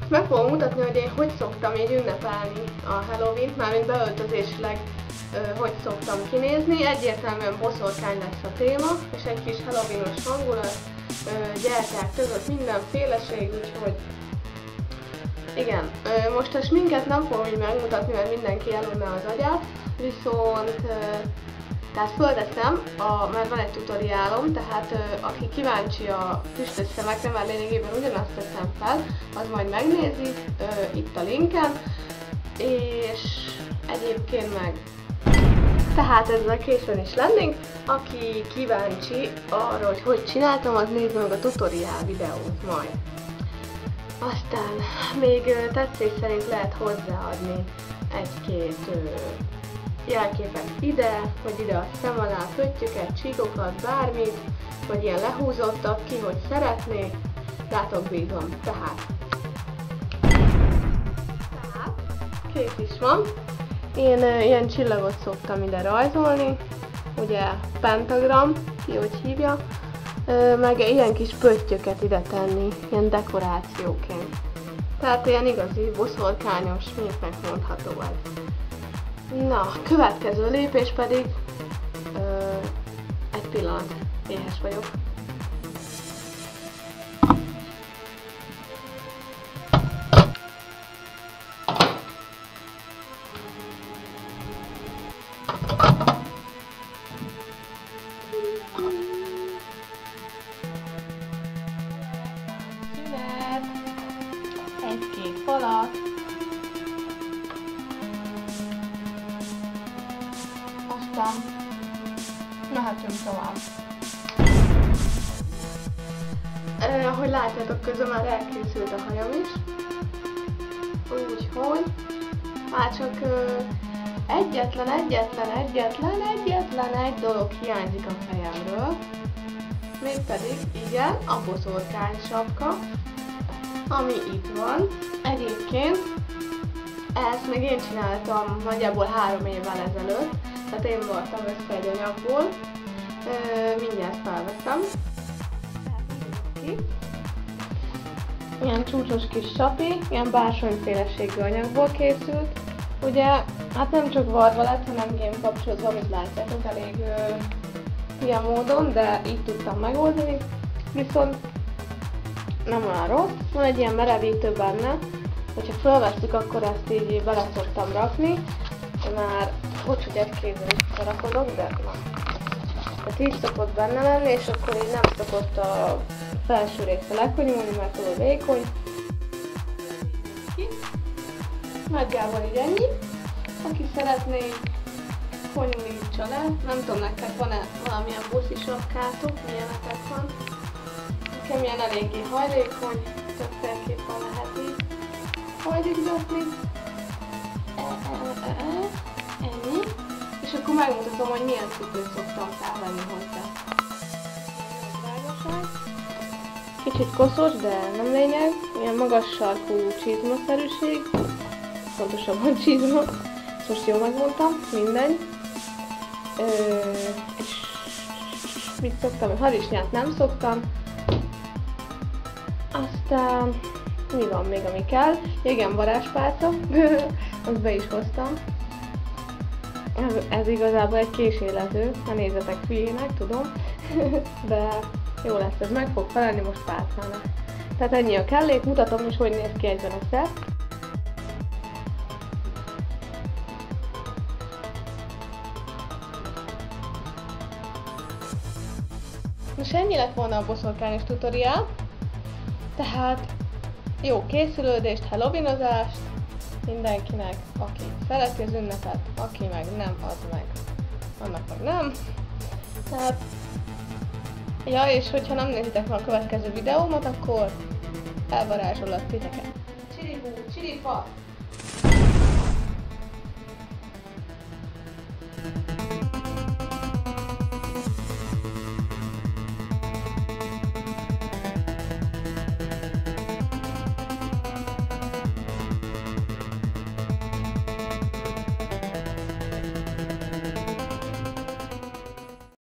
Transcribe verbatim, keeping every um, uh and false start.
Meg fogom mutatni, hogy én hogy szoktam így ünnepelni a Halloween-t, mármint beöltözésleg hogy szoktam kinézni. Egyértelműen boszorkány lesz a téma, és egy kis Halloween-os hangulat, gyertyák között mindenféleség, úgyhogy igen. Most a sminket nem fogom így megmutatni, mert mindenki elunná az agyát, viszont tehát földeszem, a, mert van egy tutoriálom, tehát ö, aki kíváncsi a füstös szemekre, mert lényegében ugyanazt teszem fel, az majd megnézi ö, itt a linken, és egyébként meg. Tehát ezzel későn is lennénk, aki kíváncsi arra, hogy hogy csináltam, az nézze meg a tutoriál videót majd. Aztán még ö, tetszés szerint lehet hozzáadni egy-két jelképet ide, vagy ide a szem alá, pöttyöket, csíkokat, bármit, vagy ilyen lehúzottak, ki hogy szeretnék, rátok bízom. Tehát, tehát kész is van. Én uh, ilyen csillagot szoktam ide rajzolni, ugye pentagram, ki hogy hívja, uh, meg ilyen kis pöttyöket ide tenni, ilyen dekorációként. Tehát ilyen igazi boszorkányos, minek mondható ez. Na, következő lépés pedig ö, egy pillanat, éhes vagyok. Szünet, egy-két falat. Aztán mehetünk tovább. Eh, ahogy látjátok, közben már elkészült a hajam is. Úgyhogy már csak uh, egyetlen, egyetlen, egyetlen, egyetlen egy dolog hiányzik a fejemről. Mégpedig igen, a boszorkány sapka, ami itt van. Egyébként ezt még én csináltam nagyjából három évvel ezelőtt. Tehát én voltam össze egy anyagból, mindjárt felveszem. Ilyen csúcsos kis sapi, ilyen bársonyféleségű anyagból készült. Ugye, hát nem csak varva lett, hanem game kapcsolódva, amit látjátok, elég ö, ilyen módon, de így tudtam megoldani. Viszont nem olyan rossz, van egy ilyen merevítő benne, hogyha felvesszük, akkor ezt így bele szoktam rakni. Már bocs, hogy egy kézzel is rakodok, de na. Tehát így szokott benne lenni, és akkor így nem szokott a felső része lekonyulni, mert túl vékony. Nagyjából így ennyi. Aki szeretné, konyulítsa le. Nem tudom, nektek van-e valamilyen buszi sapkátok, milyenekek van. Nekem ilyen eléggé hajlékony, többféleképpen lehet így hajlítgatni. Ennyi. És akkor megmutatom, hogy milyen cipőt szoktam felvenni hozzá. Kicsit koszos, de nem lényeg. Ilyen magas sarkú csizmaszerűség. Pontosabban csizma. Most jól megmondtam, mindegy. Ö, és mit szoktam? Harisnyát nem szoktam. Aztán mi van még, ami kell? Igen, varázspálca. Azt be is hoztam. Ez, ez igazából egy kísérlető, ha nézzetek hülyének, tudom, de jó lesz, ez meg fog felelni most pálcának. Tehát ennyi a kellék, mutatom is, hogy néz ki egy zeneszer. Most ennyi lett volna a boszorkányos tutoriál, tehát jó készülődést, halloweenozást mindenkinek, aki szereti az ünnepet, aki meg nem, az meg, annak meg nem. Tehát, ja, és hogyha nem nézitek meg a következő videómat, akkor elvarázsolok titeket. Csiribú, csirifa!